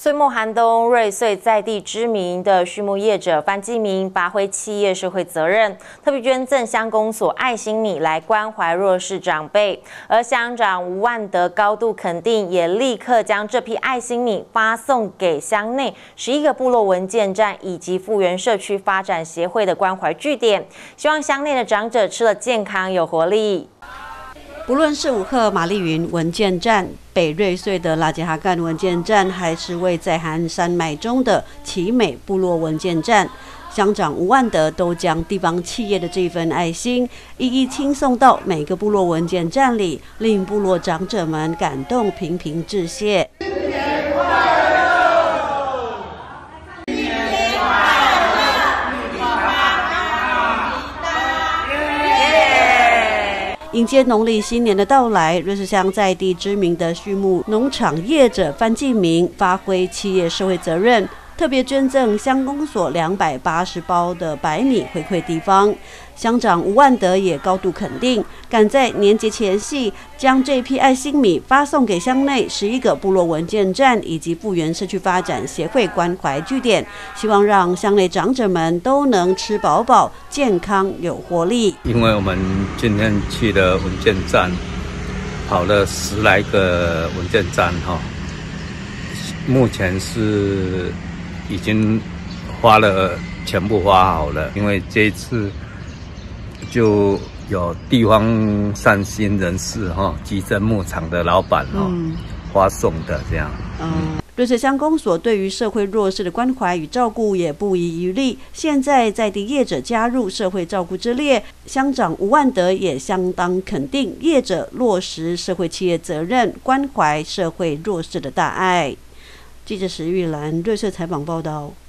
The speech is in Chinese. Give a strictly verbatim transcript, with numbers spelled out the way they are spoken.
岁末寒冬，瑞穗在地知名的畜牧业者范继明发挥企业社会责任，特别捐赠乡公所爱心米来关怀弱势长辈。而乡长吴万德高度肯定，也立刻将这批爱心米发送给乡内十一个部落文健站以及复原社区发展协会的关怀据点，希望乡内的长者吃了健康有活力。 不论是五鹤玛丽云文健站、北瑞穗的拉吉哈干文健站，还是位在寒山脉中的奇美部落文健站，乡长吴万德都将地方企业的这份爱心一一倾送到每个部落文健站里，令部落长者们感动，频频致谢。 迎接农历新年的到来，瑞穗乡在地知名的畜牧农场业者范继明发挥企业社会责任，特别捐赠乡公所两百八十包的白米回馈地方。乡长吴万德也高度肯定，赶在年节前夕将这批爱心米发送给乡内十一个部落文健站以及复原社区发展协会关怀据点，希望让乡内长者们都能吃饱饱、健康有活力。 因为我们今天去了文健站，跑了十来个文健站哈，目前是已经花了全部花好了，因为这一次。 就有地方善心人士哈，集珍牧场的老板哈，发送的这样。 嗯，瑞穗乡公所对于社会弱势的关怀与照顾也不遗余力。现在在地业者加入社会照顾之列，乡长吴万德也相当肯定业者落实社会企业责任，关怀社会弱势的大爱。记者石玉兰瑞穗采访报道。